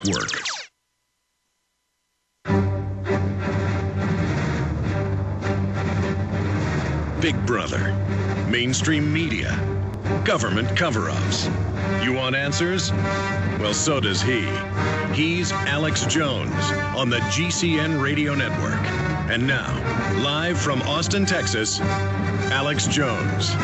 Work. Big Brother, mainstream media, government cover-ups. You want answers? Well, so does he. He's Alex Jones on the GCN Radio Network. And now, live from Austin, Texas, Alex Jones.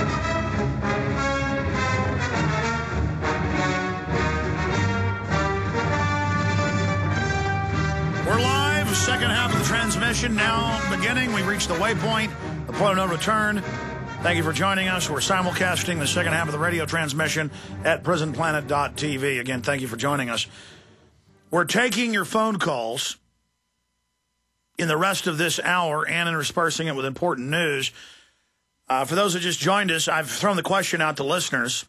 We're live, second half of the transmission now beginning. We've reached the waypoint, the point of no return. Thank you for joining us. We're simulcasting the second half of the radio transmission at prisonplanet.tv. Again, thank you for joining us. We're taking your phone calls in the rest of this hour and interspersing it with important news. For those who just joined us, I've thrown the question out to listeners.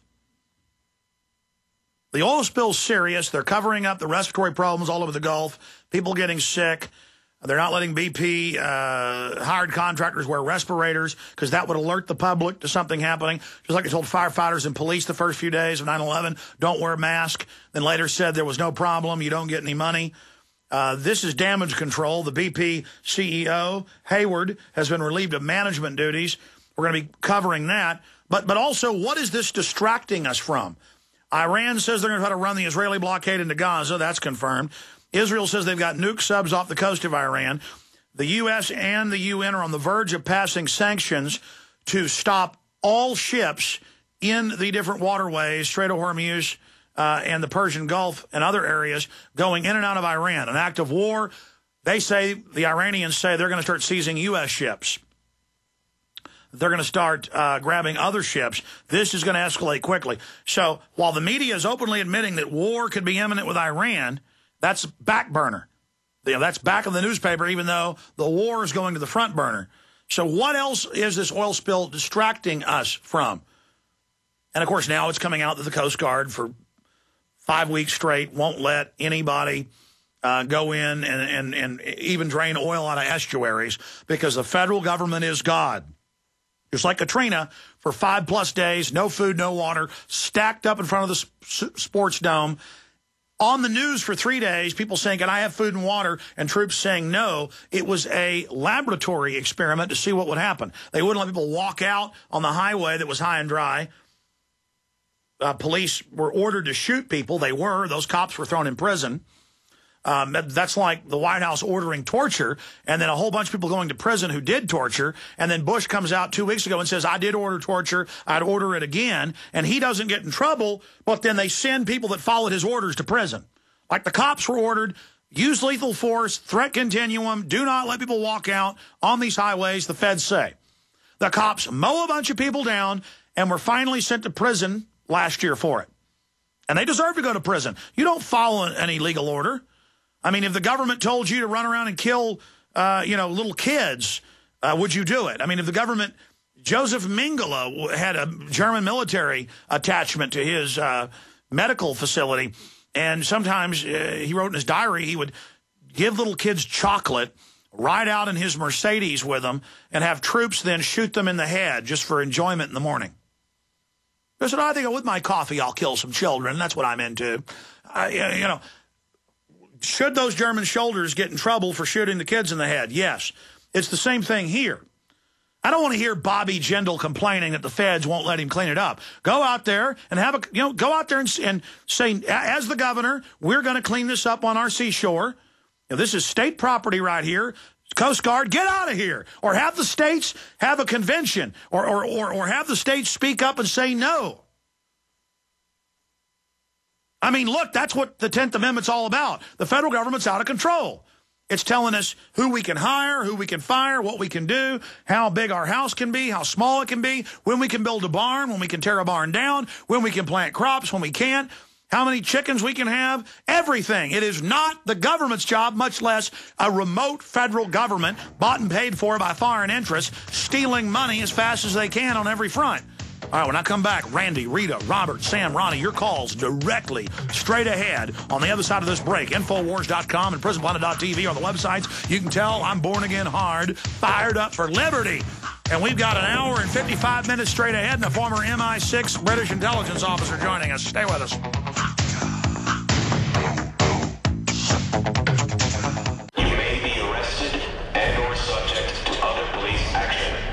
The oil spill's serious. They're covering up the respiratory problems all over the Gulf. People getting sick. They're not letting BP hired contractors wear respirators because that would alert the public to something happening. Just like they told firefighters and police the first few days of 9/11, don't wear a mask. Then later said there was no problem. You don't get any money. This is damage control. The BP CEO, Hayward, has been relieved of management duties. We're going to be covering that. But also, what is this distracting us from? Iran says they're going to try to run the Israeli blockade into Gaza. That's confirmed. Israel says they've got nuke subs off the coast of Iran. The U.S. and the UN are on the verge of passing sanctions to stop all ships in the different waterways, Strait of Hormuz and the Persian Gulf and other areas, going in and out of Iran. An act of war. They say, the Iranians say, they're going to start seizing U.S. ships. They're going to start grabbing other ships. This is going to escalate quickly. So while the media is openly admitting that war could be imminent with Iran, that's back burner. You know, that's back in the newspaper, even though the war is going to the front burner. So what else is this oil spill distracting us from? And, of course, now it's coming out that the Coast Guard for 5 weeks straight won't let anybody go in and even drain oil out of estuaries because the federal government is God. Just like Katrina, for 5+ days, no food, no water, stacked up in front of the sports dome. On the news for 3 days, people saying, can I have food and water? And troops saying no. It was a laboratory experiment to see what would happen. They wouldn't let people walk out on the highway that was high and dry. Police were ordered to shoot people. They were. Those cops were thrown in prison. That's like the White House ordering torture, and then a whole bunch of people going to prison who did torture, and then Bush comes out 2 weeks ago and says, I did order torture, I'd order it again, and he doesn't get in trouble, but then they send people that followed his orders to prison. Like the cops were ordered, use lethal force, threat continuum, do not let people walk out on these highways, the feds say. The cops mow a bunch of people down, and were finally sent to prison last year for it. And they deserve to go to prison. You don't follow an illegal order. I mean, if the government told you to run around and kill, little kids, would you do it? I mean, if the government, Joseph Mengele had a German military attachment to his medical facility, and sometimes he wrote in his diary he would give little kids chocolate, ride out in his Mercedes with them, and have troops then shoot them in the head just for enjoyment in the morning. I said, I think with my coffee I'll kill some children. That's what I'm into. Should those German soldiers get in trouble for shooting the kids in the head? Yes. It's the same thing here. I don't want to hear Bobby Jindal complaining that the feds won't let him clean it up. Go out there and go out there and say, as the governor, we're going to clean this up on our seashore. This is state property right here. Coast Guard, get out of here. Or have the states have a convention or have the states speak up and say no. I mean, look, that's what the 10th Amendment's all about. The federal government's out of control. It's telling us who we can hire, who we can fire, what we can do, how big our house can be, how small it can be, when we can build a barn, when we can tear a barn down, when we can plant crops, when we can't, how many chickens we can have, everything. It is not the government's job, much less a remote federal government bought and paid for by foreign interests, stealing money as fast as they can on every front. All right, when I come back, Randy, Rita, Robert, Sam, Ronnie, your calls directly, straight ahead on the other side of this break. Infowars.com and prisonplanet.tv are the websites. You can tell I'm born again hard, fired up for liberty. And we've got an hour and 55 minutes straight ahead and a former MI6 British intelligence officer joining us. Stay with us.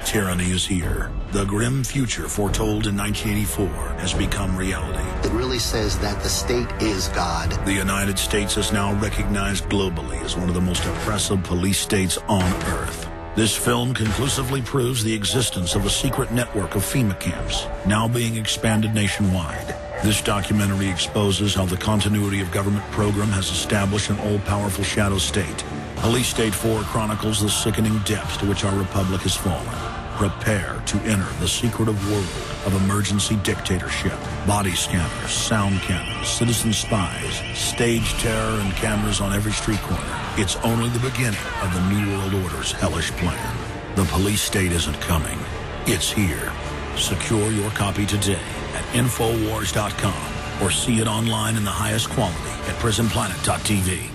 Tyranny is here. The grim future foretold in 1984 has become reality. It really says that the state is God. The United States is now recognized globally as one of the most oppressive police states on Earth. This film conclusively proves the existence of a secret network of FEMA camps, now being expanded nationwide. This documentary exposes how the continuity of government program has established an all-powerful shadow state. Police State 4 chronicles the sickening depths to which our republic has fallen. Prepare to enter the secretive world of emergency dictatorship. Body scanners, sound cannons, citizen spies, stage terror, and cameras on every street corner. It's only the beginning of the New World Order's hellish plan. The police state isn't coming. It's here. Secure your copy today at Infowars.com or see it online in the highest quality at PrisonPlanet.tv.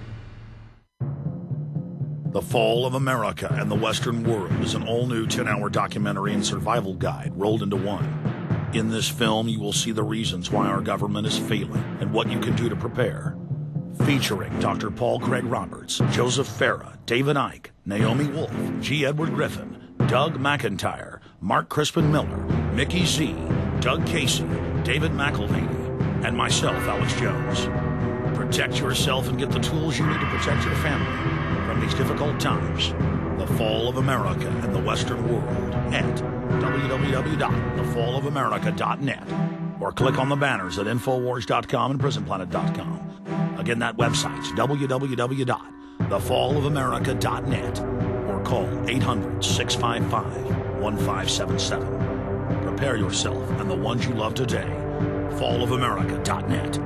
The Fall of America and the Western World is an all-new 10-hour documentary and survival guide rolled into one. In this film, you will see the reasons why our government is failing and what you can do to prepare. Featuring Dr. Paul Craig Roberts, Joseph Farah, David Icke, Naomi Wolf, G. Edward Griffin, Doug McIntyre, Mark Crispin Miller, Mickey Z, Doug Casey, David McElvaney, and myself, Alex Jones. Protect yourself and get the tools you need to protect your family from these difficult times. The Fall of America and the Western World at www.thefallofamerica.net or click on the banners at Infowars.com and PrisonPlanet.com. Again, that website's www.thefallofamerica.net or call 800-655-1577. Prepare yourself and the ones you love today. Fallofamerica.net.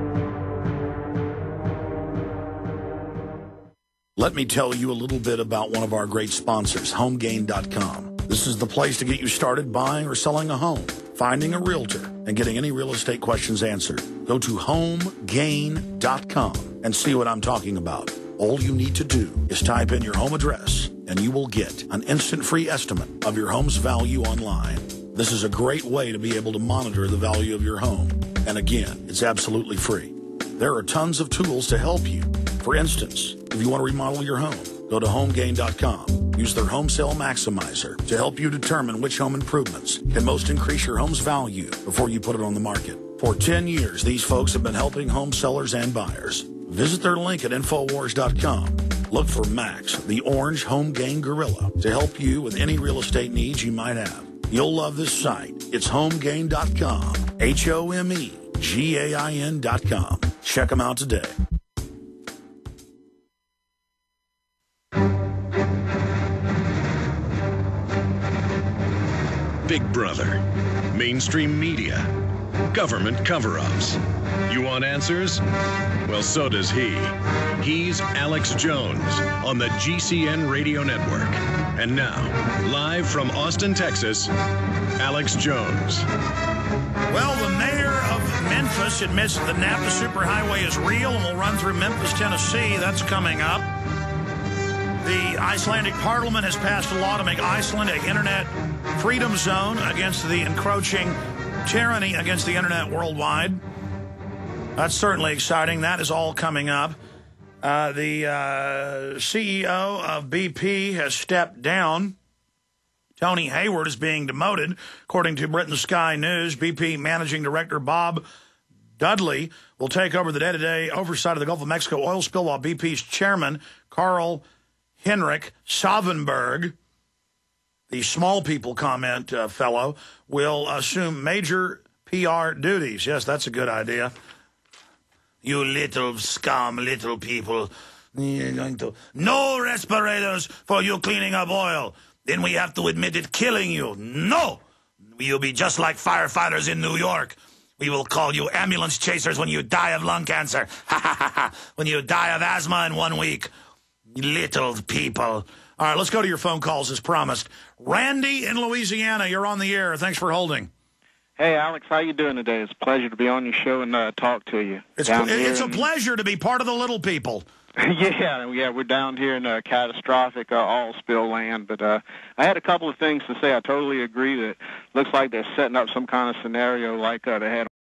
Let me tell you a little bit about one of our great sponsors, HomeGain.com. This is the place to get you started buying or selling a home, finding a realtor, and getting any real estate questions answered. Go to HomeGain.com and see what I'm talking about. All you need to do is type in your home address, and you will get an instant free estimate of your home's value online. This is a great way to be able to monitor the value of your home. And again, it's absolutely free. There are tons of tools to help you. For instance, if you want to remodel your home, go to HomeGain.com. Use their Home Sale Maximizer to help you determine which home improvements can most increase your home's value before you put it on the market. For 10 years, these folks have been helping home sellers and buyers. Visit their link at Infowars.com. Look for Max, the orange HomeGain gorilla, to help you with any real estate needs you might have. You'll love this site. It's HomeGain.com. HomeGain.com. Check them out today. Big Brother, mainstream media, government cover-ups. You want answers? Well, so does he. He's Alex Jones on the GCN Radio Network. And now, live from Austin, Texas, Alex Jones. Well, the mayor of Memphis admits the Napa Superhighway is real and will run through Memphis, Tennessee. That's coming up. The Icelandic parliament has passed a law to make Iceland an internet freedom zone against the encroaching tyranny against the internet worldwide. That's certainly exciting. That is all coming up. The CEO of BP has stepped down. Tony Hayward is being demoted. According to Britain Sky News, BP Managing Director Bob Dudley will take over the day-to-day oversight of the Gulf of Mexico oil spill, while BP's chairman, Carl Henrik Savenberg, the small people comment fellow, will assume major PR duties. Yes, that's a good idea. You little scum, little people. You're going to... No respirators for you cleaning up oil. Then we have to admit it killing you. No! You'll be just like firefighters in New York. We will call you ambulance chasers when you die of lung cancer. Ha ha ha ha. When you die of asthma in 1 week. Little people. All right, let's go to your phone calls as promised. Randy in Louisiana, you're on the air. Thanks for holding. Hey, Alex, how you doing today? It's a pleasure to be on your show and talk to you. It's a pleasure to be part of the little people. Yeah, we're down here in catastrophic oil spill land. But I had a couple of things to say. I totally agree that it looks like they're setting up some kind of scenario like they had